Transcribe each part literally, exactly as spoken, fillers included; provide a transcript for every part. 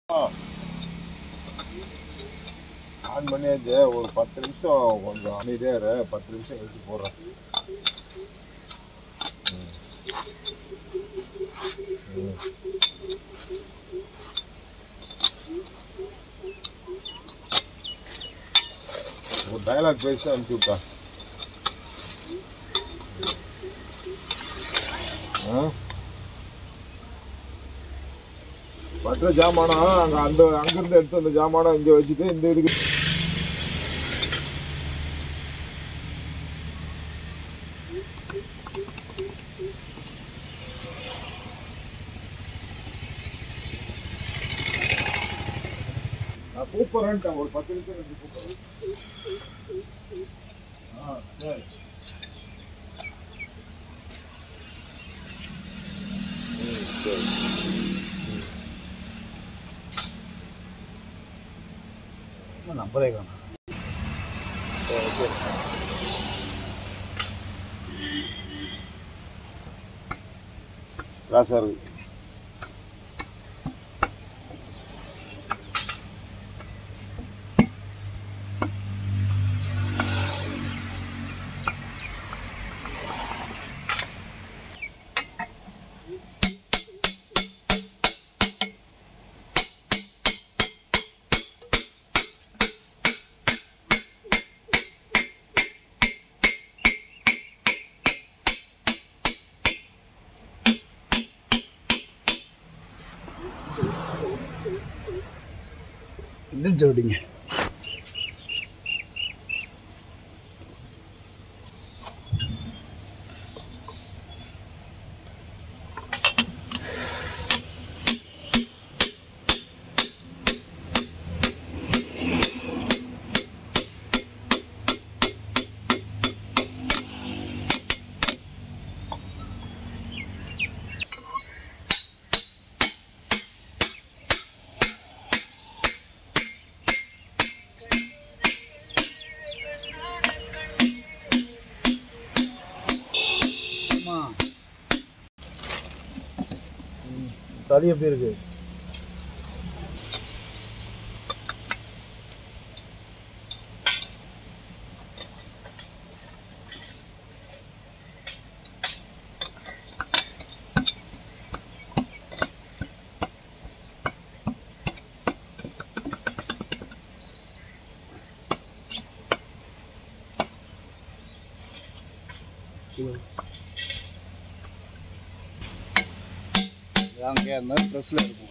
On பண்ணியாச்சு. ஒரு பத்து நிமிஷம் கொஞ்சம் அமைதியாக இரு. பத்து நிமிஷம் கழிச்சு போடுறேன். ஒரு டயலாக் பேசி அனுப்பிச்சு விட்டா. மற்ற ஜாமானம் அங்கே அந்த அங்கிருந்து எடுத்து அந்த ஜாமானம் இங்கே வச்சுட்டு இந்த இதுக்கு நான் கூப்பிட்றேன்ட்டேன். ஒரு பத்து நிமிஷம் ரெண்டு கூப்பிட்றேன். ஆ சரி. சரி நம்பரே காணும். ராசா இருக்கு. என்ன ஜோடிங்க சளி எப்படி இருக்கு? அங்கே அந்த ட்ரெஸ்ஸில் இருக்கும்.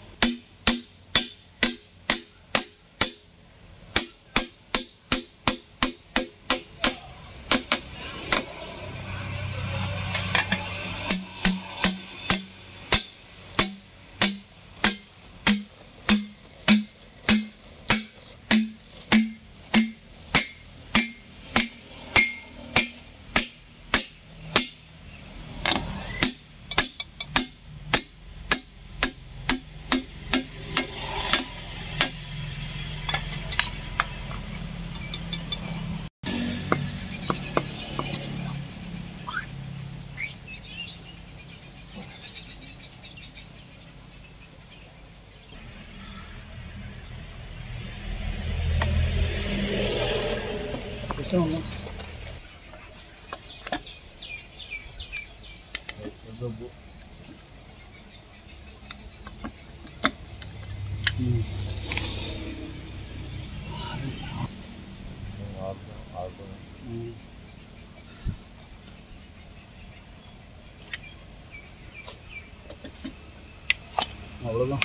அவ்வளோதான்.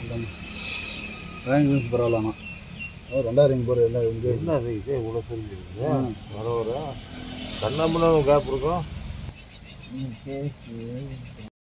ரேங்க் பரவாயில்லண்ணா. ரெண்டாயிரம் போகிற எல்லாம் இங்கே என்ன இதே இவ்வளோ தெரிஞ்சிருக்கு. வர வர கண்ணாமண்ணா கேப் இருக்கும்.